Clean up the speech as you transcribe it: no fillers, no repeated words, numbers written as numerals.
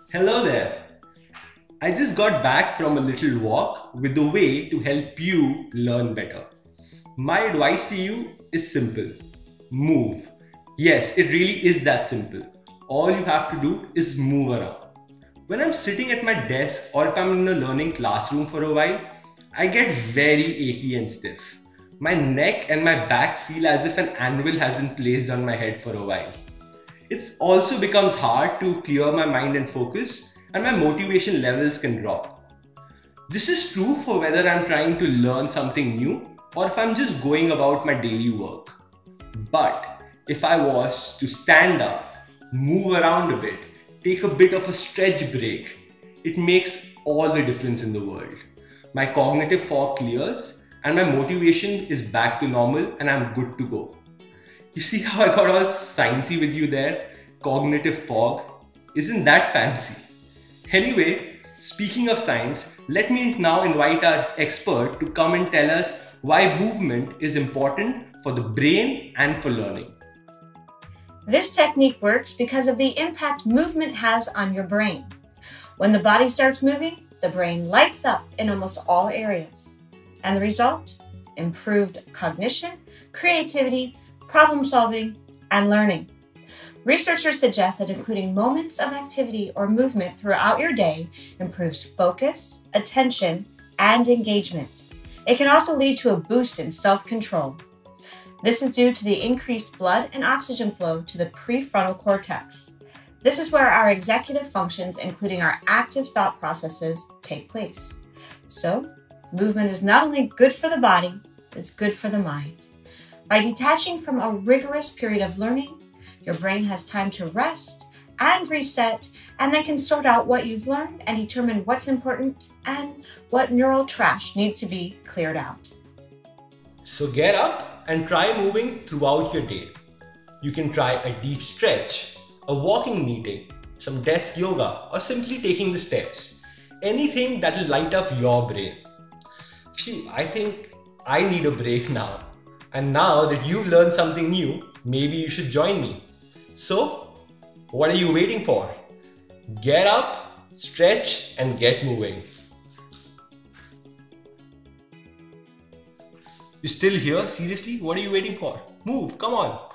Hello there. I just got back from a little walk with a way to help you learn better. My advice to you is simple. Move. Yes, it really is that simple. All you have to do is move around. When I'm sitting at my desk or if I'm in a learning classroom for a while, I get very achy and stiff. My neck and my back feel as if an anvil has been placed on my head for a while. It also becomes hard to clear my mind and focus, and my motivation levels can drop. This is true for whether I'm trying to learn something new or if I'm just going about my daily work. But if I was to stand up, move around a bit, take a bit of a stretch break, it makes all the difference in the world. My cognitive fog clears and my motivation is back to normal and I'm good to go. You see how I got all sciencey with you there? Cognitive fog. Isn't that fancy? Anyway, speaking of science, let me now invite our expert to come and tell us why movement is important for the brain and for learning. This technique works because of the impact movement has on your brain. When the body starts moving, the brain lights up in almost all areas. And the result? Improved cognition, creativity, problem solving, and learning. Researchers suggest that including moments of activity or movement throughout your day improves focus, attention, and engagement. It can also lead to a boost in self-control. This is due to the increased blood and oxygen flow to the prefrontal cortex. This is where our executive functions, including our active thought processes, take place. So, movement is not only good for the body, it's good for the mind. By detaching from a rigorous period of learning, your brain has time to rest and reset, and then can sort out what you've learned and determine what's important and what neural trash needs to be cleared out. So get up and try moving throughout your day. You can try a deep stretch, a walking meeting, some desk yoga, or simply taking the stairs. Anything that will light up your brain. Phew, I think I need a break now. And now that you've learned something new, maybe you should join me. So, what are you waiting for? Get up, stretch, and get moving. You still here? Seriously? What are you waiting for? Move, come on.